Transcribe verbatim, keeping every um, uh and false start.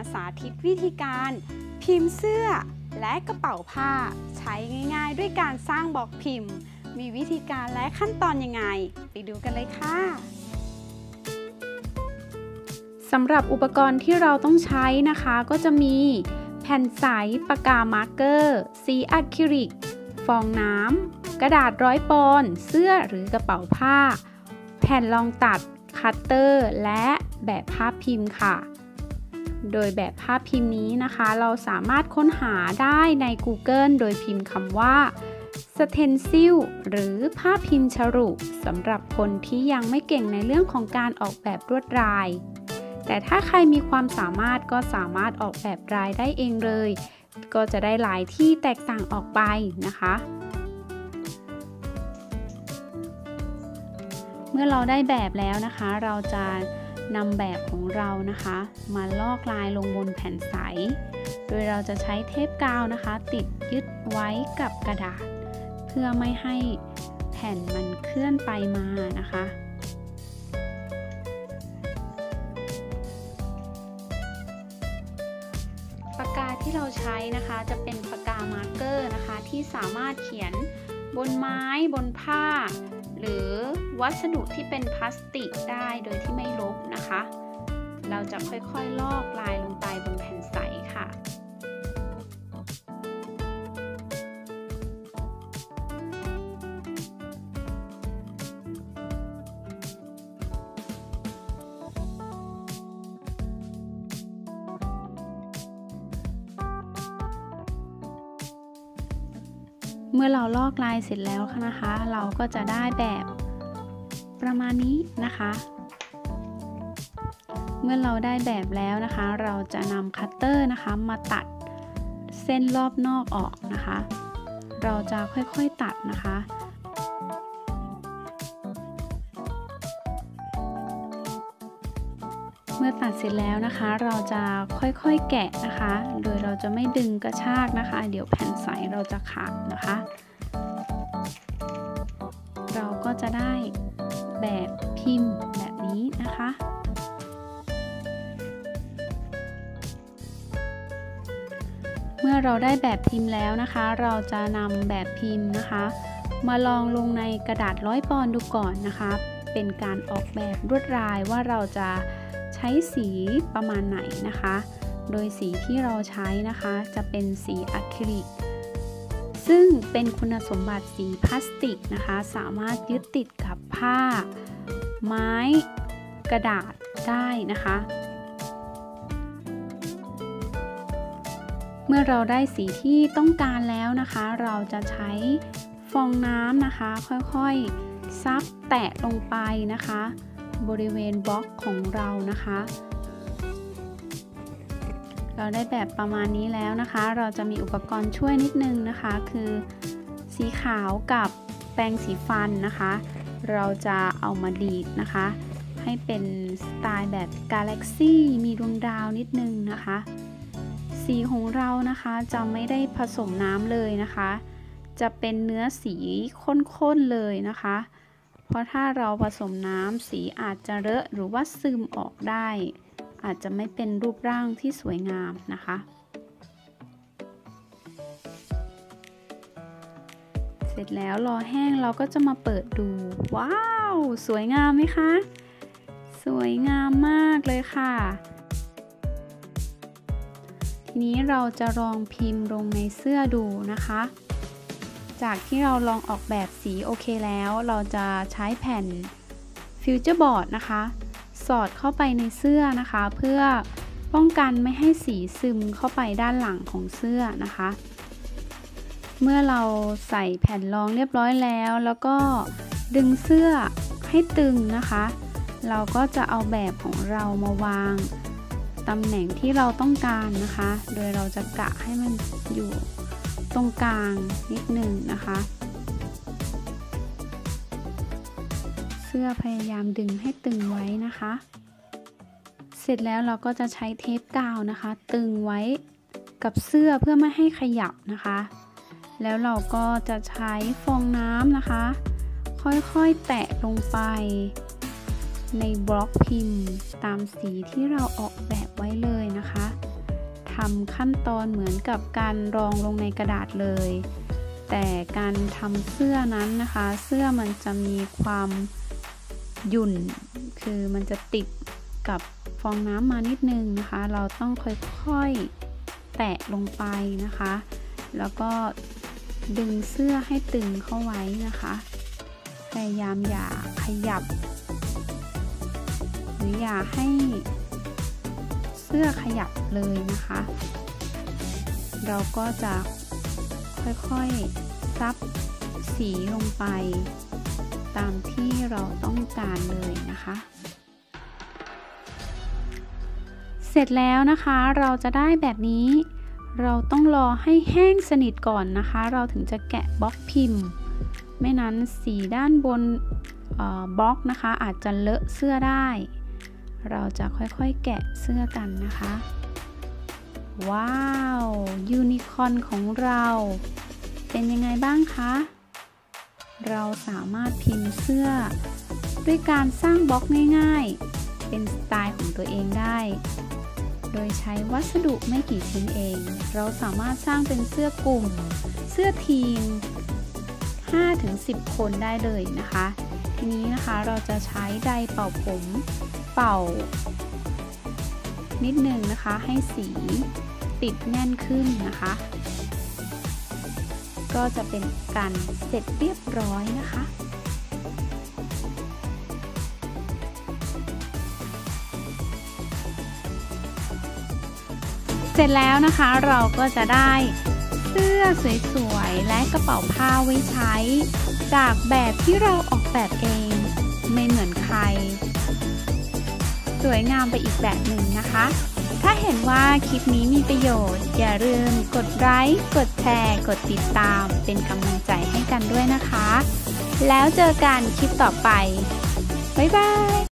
มาสาธิตวิธีการพิมพ์เสื้อและกระเป๋าผ้าใช้ง่ายๆด้วยการสร้างบล็อกพิมพ์มีวิธีการและขั้นตอนยังไงไปดูกันเลยค่ะสำหรับอุปกรณ์ที่เราต้องใช้นะคะก็จะมีแผ่นใสปากกามาร์กเกอร์สีอะคริลิกฟองน้ำกระดาษร้อยปอนด์เสื้อหรือกระเป๋าผ้าแผ่นรองตัดคัตเตอร์และแบบภาพพิมพ์ค่ะโดยแบบภาพพิมพ์นี้นะคะเราสามารถค้นหาได้ใน Google โดยพิมพ์คำว่า stencil หรือภาพพิมพ์ฉลุสำหรับคนที่ยังไม่เก่งในเรื่องของการออกแบบลวดลายแต่ถ้าใครมีความสามารถก็สามารถออกแบบลายได้เองเลยก็จะได้ลายที่แตกต่างออกไปนะคะเมื่อเราได้แบบแล้วนะคะเราจะนำแบบของเรานะคะมาลอกลายลงบนแผ่นใสโดยเราจะใช้เทปกาวนะคะติดยึดไว้กับกระดาษเพื่อไม่ให้แผ่นมันเคลื่อนไปมานะคะปากกาที่เราใช้นะคะจะเป็นปากกามาร์กเกอร์นะคะที่สามารถเขียนบนไม้บนผ้าหรือวัสดุที่เป็นพลาสติกได้โดยที่ไม่ลบนะคะเราจะค่อยๆลอกลายลงไปบนแผ่นใสค่ะเมื่อเราลอกลายเสร็จแล้วนะคะเราก็จะได้แบบประมาณนี้นะคะเมื่อเราได้แบบแล้วนะคะเราจะนำคัตเตอร์นะคะมาตัดเส้นรอบนอกออกนะคะเราจะค่อยๆตัดนะคะเมื่อตัดเสร็จแล้วนะคะเราจะค่อยๆแกะนะคะโดยเราจะไม่ดึงกระชากนะคะเดี๋ยวแผ่นใสเราจะขาดนะคะเราก็จะได้แบบพิมพ์แบบนี้นะคะเมื่อเราได้แบบพิมพ์แล้วนะคะเราจะนำแบบพิมพ์นะคะมาลองลงในกระดาษร้อยปอนด์ดูก่อนนะคะเป็นการออกแบบลวดลายว่าเราจะใช้สีประมาณไหนนะคะโดยสีที่เราใช้นะคะจะเป็นสีอะคริลิกซึ่งเป็นคุณสมบัติสีพลาสติกนะคะสามารถยึดติดกับผ้าไม้กระดาษได้นะคะเมื่อเราได้สีที่ต้องการแล้วนะคะเราจะใช้ฟองน้ำนะคะค่อยๆซับแตะลงไปนะคะบริเวณบล็อกของเรานะคะเราได้แบบประมาณนี้แล้วนะคะเราจะมีอุปกรณ์ช่วยนิดนึงนะคะคือสีขาวกับแปรงสีฟันนะคะเราจะเอามาดีดนะคะให้เป็นสไตล์แบบกาแล็กซี่มีดวงดาวนิดนึงนะคะสีของเรานะคะจะไม่ได้ผสมน้ำเลยนะคะจะเป็นเนื้อสีข้นๆเลยนะคะเพราะถ้าเราผสมน้ำสีอาจจะเลอะหรือว่าซึมออกได้อาจจะไม่เป็นรูปร่างที่สวยงามนะคะเสร็จแล้วรอแห้งเราก็จะมาเปิดดูว้าวสวยงามไหมคะสวยงามมากเลยค่ะทีนี้เราจะลองพิมพ์ลงในเสื้อดูนะคะจากที่เราลองออกแบบสีโอเคแล้วเราจะใช้แผ่นฟิวเจอร์บอร์ดนะคะสอดเข้าไปในเสื้อนะคะเพื่อป้องกันไม่ให้สีซึมเข้าไปด้านหลังของเสื้อนะคะเมื่อเราใส่แผ่นรองเรียบร้อยแล้วแล้วก็ดึงเสื้อให้ตึงนะคะเราก็จะเอาแบบของเรามาวางตำแหน่งที่เราต้องการนะคะโดยเราจะกะให้มันอยู่ตรงกลางนิดหนึ่งนะคะเสื้อพยายามดึงให้ตึงไว้นะคะเสร็จแล้วเราก็จะใช้เทปกาวนะคะตึงไว้กับเสื้อเพื่อไม่ให้ขยับนะคะแล้วเราก็จะใช้ฟองน้ำนะคะค่อยๆแตะลงไปในบล็อกพิมพ์ตามสีที่เราออกแบบไว้เลยนะคะำขั้นตอนเหมือนกับการรองลงในกระดาษเลยแต่การทำเสื้อนั้นนะคะเสื้อมันจะมีความหยุ่นคือมันจะติดกับฟองน้ำมานิดนึงนะคะเราต้องค่อยๆแตะลงไปนะคะแล้วก็ดึงเสื้อให้ตึงเข้าไว้นะคะพยายามอย่าขยับหรืออย่าให้เสื้อขยับเลยนะคะเราก็จะค่อยๆซับสีลงไปตามที่เราต้องการเลยนะคะเสร็จแล้วนะคะเราจะได้แบบนี้เราต้องรอให้แห้งสนิทก่อนนะคะเราถึงจะแกะบล็อกพิมพ์ไม่นั้นสีด้านบนบล็อกนะคะอาจจะเลอะเสื้อได้เราจะค่อยๆแกะเสื้อกันนะคะว้าวยูนิคอร์นของเราเป็นยังไงบ้างคะเราสามารถพิมพ์เสื้อด้วยการสร้างบล็อกง่ายๆเป็นสไตล์ของตัวเองได้โดยใช้วัสดุไม่กี่ชิ้นเองเราสามารถสร้างเป็นเสื้อกลุ่มเสื้อทีม ห้าถึงสิบ คนได้เลยนะคะทีนี้นะคะเราจะใช้ไดร์เป่าผมเป่านิดนึงนะคะให้สีติดแน่นขึ้นนะคะก็จะเป็นการเสร็จเรียบร้อยนะคะเสร็จแล้วนะคะเราก็จะได้เสื้อสวยๆและกระเป๋าผ้าไว้ใช้จากแบบที่เราออกแบบเองไม่เหมือนใครสวยงามไปอีกแบบหนึ่งนะคะถ้าเห็นว่าคลิปนี้มีประโยชน์อย่าลืมกดไลค์กดแชร์กดติดตามเป็นกำลังใจให้กันด้วยนะคะแล้วเจอกันคลิปต่อไปบ๊ายบาย